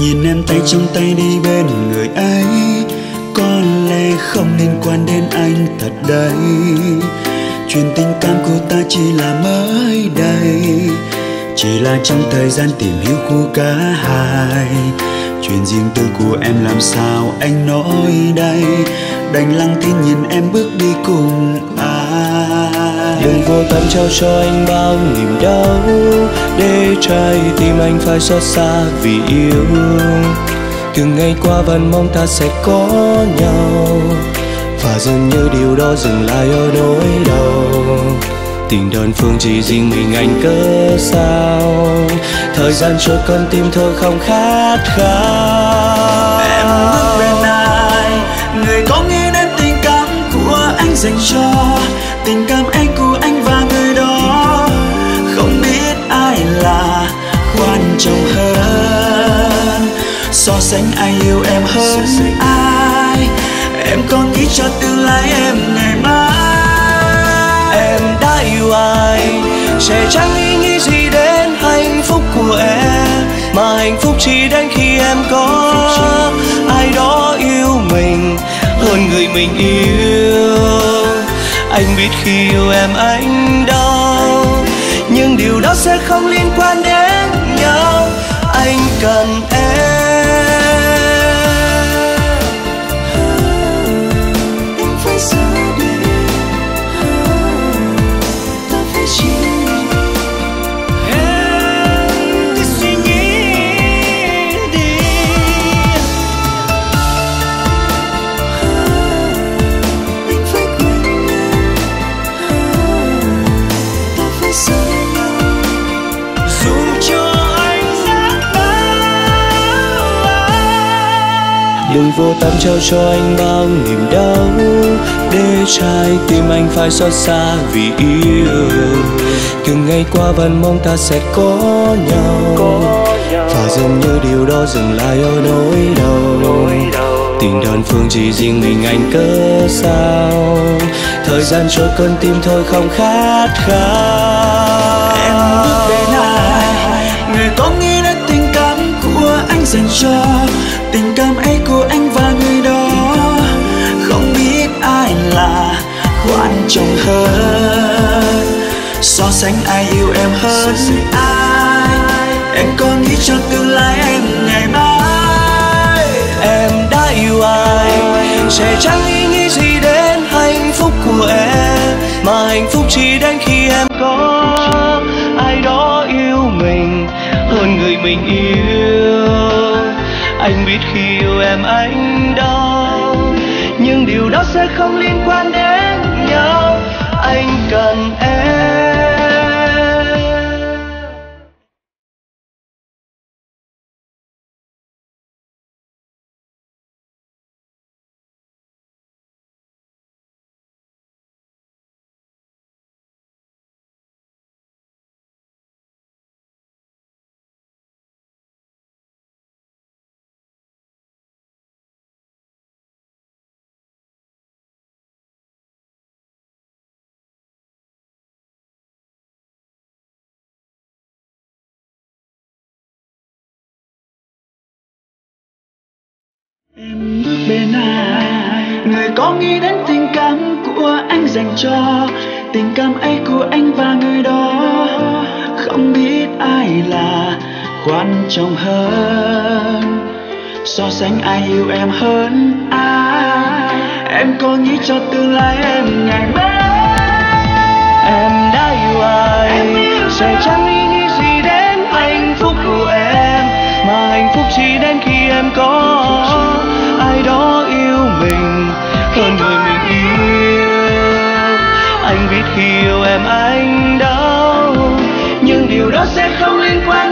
Nhìn em tay trong tay đi bên người ấy, có lẽ không liên quan đến anh thật đấy. Chuyện tình cảm của ta chỉ là mới đây, chỉ là trong thời gian tìm hiểu của cả hai. Chuyện riêng tư của em làm sao anh nói đây, đành lặng tin nhìn em bước đi cùng ai. Đừng vô tâm trao cho anh bao niềm đau, để trái tim anh phải xót xa vì yêu. Từng ngày qua vẫn mong ta sẽ có nhau, và dường như điều đó dừng lại ở nỗi đau. Tình đơn phương chỉ riêng mình anh cớ sao, thời gian trôi con tim thôi không khát khao. Em bước bên ai, người có nghĩ đến tình cảm của anh dành cho. Tình cảm ấy của anh và người đó, không biết ai là quan trọng hơn. So sánh ai yêu em hơn ai, em có nghĩ cho tương lai em ngày mai. Em đã yêu ai, sẽ chẳng ý nghĩ gì đến hạnh phúc của em, mà hạnh phúc chỉ đến khi em có ai đó yêu mình hơn người mình yêu. Anh biết khi yêu em anh đau, nhưng điều đó sẽ không liên quan đến nhau. Anh cần em. Anh phải rời đi, ta phải chia. Em cứ suy nghĩ đi. Anh phải quên em, ta phải rời nhau. Dù cho anh rất đau, đừng vô tâm trao cho anh bao niềm đau, để trái tim anh phải xót xa vì yêu. Từng ngày qua vẫn mong ta sẽ có nhau, và dường như điều đó dừng lại ở nỗi đau. Tình đơn phương chỉ riêng mình anh cớ sao, thời gian trôi con tim thôi không khát khao. Em bước bên ai, người có nghĩ đến tình cảm của anh dành cho. Tình cảm ấy của anh và người đó, không biết ai là quan trọng hơn. So sánh ai yêu em hơn ai, em có nghĩ cho tương lai em ngày mai. Em đã yêu ai, sẽ chẳng ý nghĩ gì đến hạnh phúc của em, mà hạnh phúc chỉ đến khi em có ai đó yêu mình hơn người mình yêu. Anh biết khi yêu em anh đau, nhưng điều đó sẽ không liên quan đến nhau. Anh cần em. Em bước bên ai, người có nghĩ đến tình cảm của anh dành cho. Tình cảm ấy của anh và người đó, không biết ai là quan trọng hơn. So sánh ai yêu em hơn ai, em có nghĩ cho tương lai em ngày mai. Em đã yêu ai, sẽ chẳng ý nghĩ gì đến hạnh phúc của em, mà hạnh phúc chỉ đến khi em có ai đó yêu mình hơn người mình yêu. Anh biết khi yêu em anh đau, nhưng điều đó sẽ không liên quan